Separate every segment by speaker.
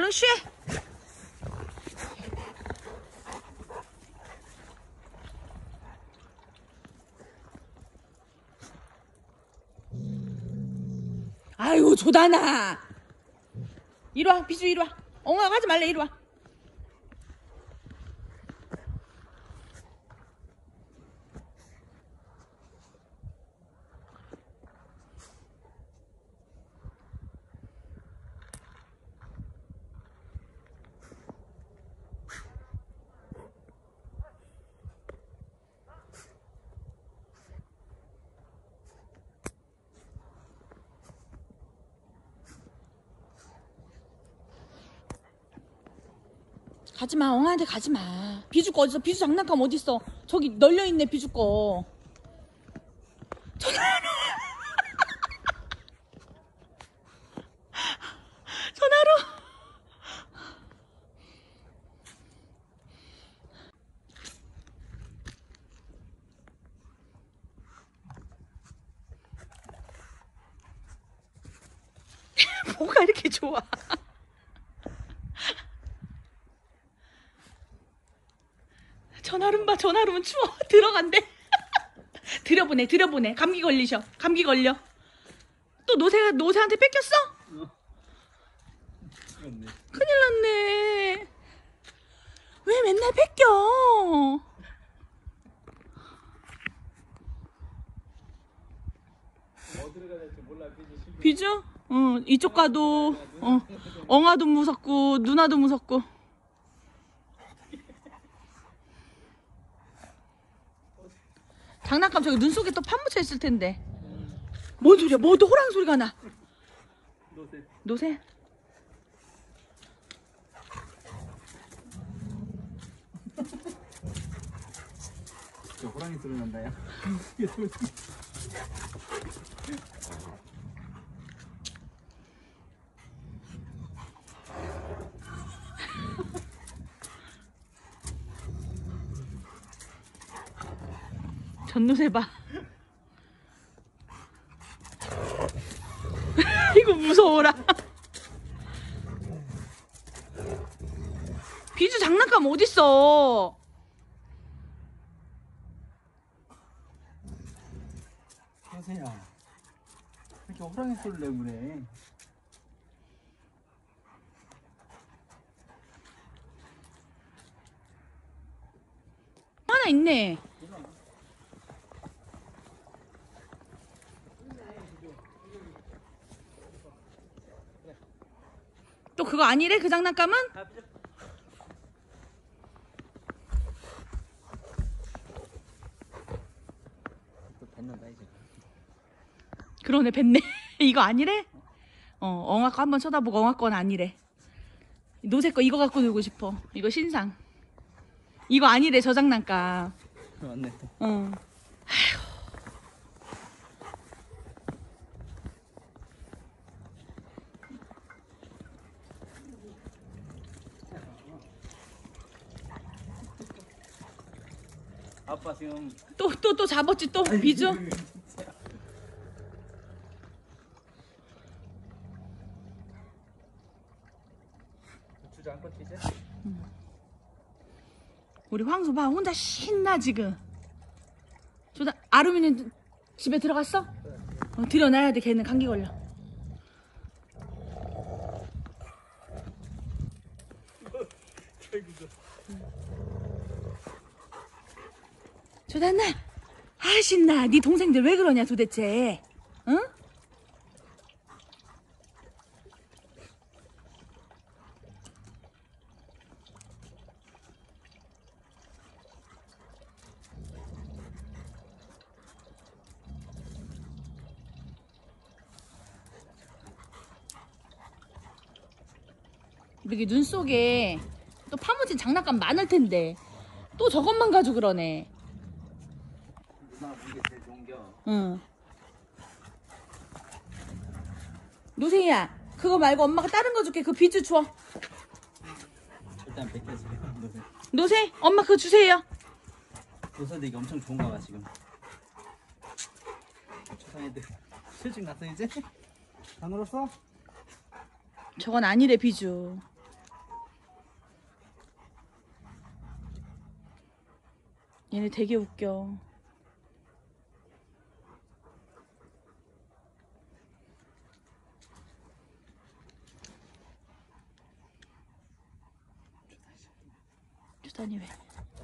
Speaker 1: 얼른 쉬. 아이고 조다나. 이리와 비주 이리와. 엉아 가지 말래 이리와. 가지마 엉아한테 가지마. 비주 거 어딨어? 비주 장난감 어딨어? 저기 널려있네 비주 거. 전화로 전화로. 뭐가 이렇게 좋아. 전화룸 봐. 전화룸은 추워. 들어간대. 들여보내. 감기 걸리셔. 감기 걸려. 또 노새한테 뺏겼어? 큰일 났네. 왜 맨날 뺏겨? 비주? 이쪽 가도 엉아도 무섭고 누나도 무섭고. 장난감 저기 눈 속에 또 파묻혀 있을 텐데. 뭔 소리야? 뭐도 호랑 소리가 나. 노새?
Speaker 2: 저 호랑이 소리 난다요.
Speaker 1: 전노새 봐. 이거 무서워라. 비주 장난감 어딨어?
Speaker 2: 여세야, 이렇게 호랑이 소리를 내고 그래.
Speaker 1: 하나 있네. 또 그거 아니래? 그 장난감은?
Speaker 2: 또 뱉는다 이제.
Speaker 1: 그러네 뱉네. 이거 아니래? 엉아 거 한번 쳐다보고 엉아 건 아니래. 노새 거 이거 갖고 놀고 싶어. 이거 신상. 이거 아니래 저 장난감.
Speaker 2: 맞네 또.
Speaker 1: 아휴.
Speaker 2: 아빠 지금
Speaker 1: 또 잡았지 또 비주.
Speaker 2: 주저앉고 튀지?
Speaker 1: 우리 황소 봐 혼자 신나 지금. 조다 아루미는 집에 들어갔어? 들여놔야 돼. 걔는 감기 걸려. 조단나 아 신나. 네 동생들 왜 그러냐 도대체. 응? 이렇게 눈 속에 또 파묻힌 장난감 많을 텐데 또 저것만 가지고 그러네.
Speaker 2: 누나가 본게 제일 좋은겨.
Speaker 1: 응. 노세희야 그거 말고 엄마가 다른 거 줄게. 그 비주 줘.
Speaker 2: 절대 안 뺏겨지. 노새.
Speaker 1: 노세 엄마 그거 주세요.
Speaker 2: 노새도 이게 엄청 좋은가 봐 지금. 초상 애들 실직 났어 이제? 다 놀았어?
Speaker 1: 저건 아니래 비주. 얘네 되게 웃겨. 조단이 왜?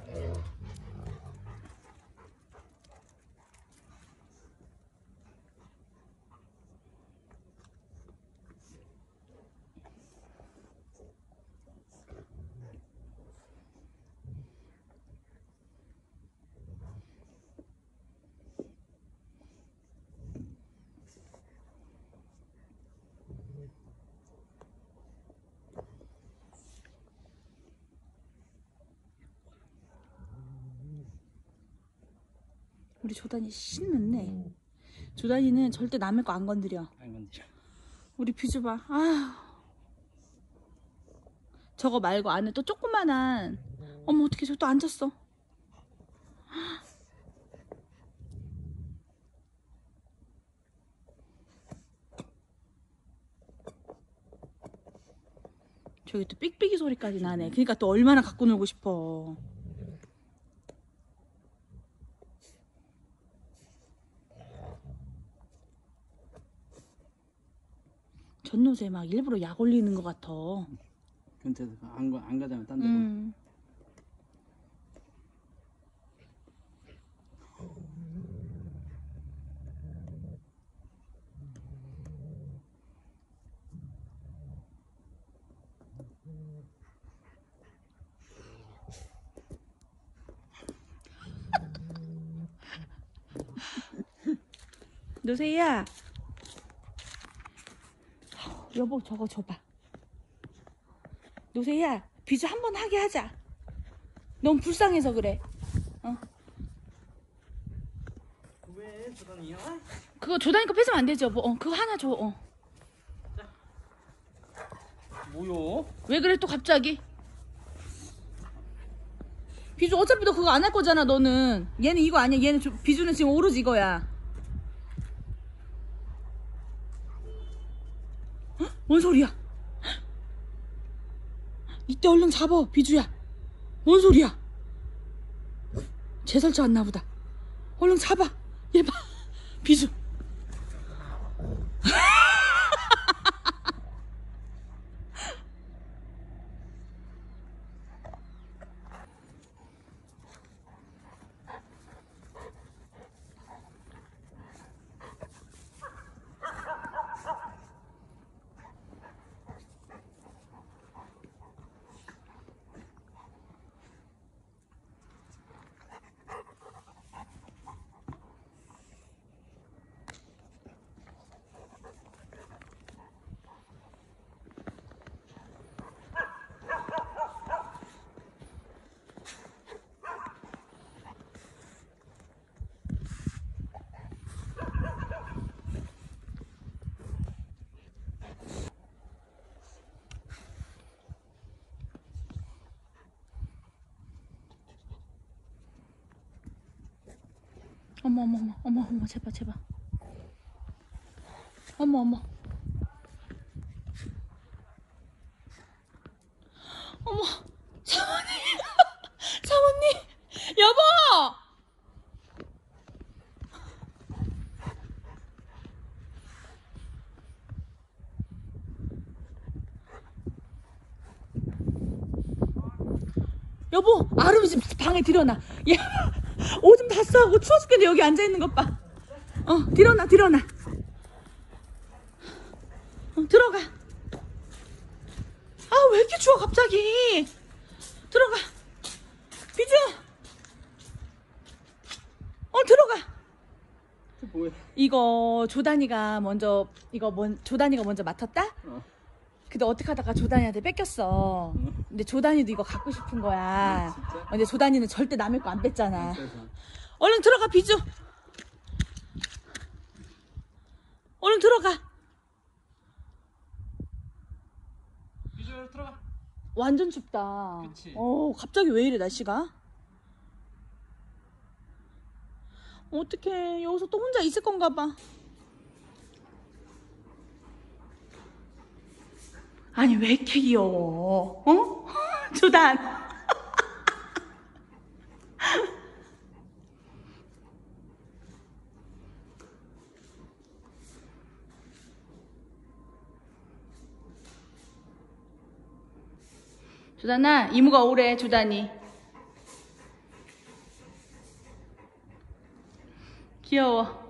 Speaker 1: 우리 조단이 신났네. 조단이는 절대 남의 거 안 건드려.
Speaker 2: 안 건드려.
Speaker 1: 우리 비주 봐. 아휴. 저거 말고 안에 또 조그만한. 어머 어떻게 저거 또 앉았어. 저기 또 삑삑이 소리까지 나네. 그러니까 또 얼마나 갖고 놀고 싶어. 전노새 막 일부러 약 올리는 것 같아.
Speaker 2: 근처에서 안 가자면 딴 데로.
Speaker 1: 노새야. 여보 저거 줘봐. 노새야 비주 한번 하게 하자. 너무 불쌍해서 그래. 어?
Speaker 2: 왜 조단이야?
Speaker 1: 그거 조다니 거 뺏으면 안 되지 여보. 그거 하나 줘.
Speaker 2: 뭐요?
Speaker 1: 왜 그래 또 갑자기? 비주 어차피 너 그거 안 할 거잖아 너는. 얘는 이거 아니야. 얘는 비주는 지금 오로지 이거야. 헉? 뭔 소리야? 헉? 이때 얼른 잡어 비주야. 뭔 소리야? 제설치 왔나 보다. 얼른 잡아. 얘 봐. 비주. 어머 제발 어머 사모님 사모님 여보 여보 아름이 지금 방에 들여놔. 얘 오줌 다 싸고 추워 죽겠는데 여기 앉아있는 것 봐. 들여놔 들어가. 아 왜 이렇게 추워 갑자기. 들어가 비주. 들어가.
Speaker 2: 뭐야?
Speaker 1: 이거 조단이가 먼저 맡았다? 근데 어떻게 하다가 조단이한테 뺏겼어. 근데 조단이도 이거 갖고 싶은 거야.
Speaker 2: 진짜?
Speaker 1: 근데 조단이는 절대 남의 거 안 뺐잖아.
Speaker 2: 그래서.
Speaker 1: 얼른 들어가 비주. 얼른 들어가.
Speaker 2: 비주 들어가.
Speaker 1: 완전 춥다.
Speaker 2: 그치?
Speaker 1: 갑자기 왜 이래 날씨가? 어떡해 여기서 또 혼자 있을 건가 봐. 아니 왜 이렇게 귀여워? 조단 주단아, 이모가 오래, 주단이. 귀여워.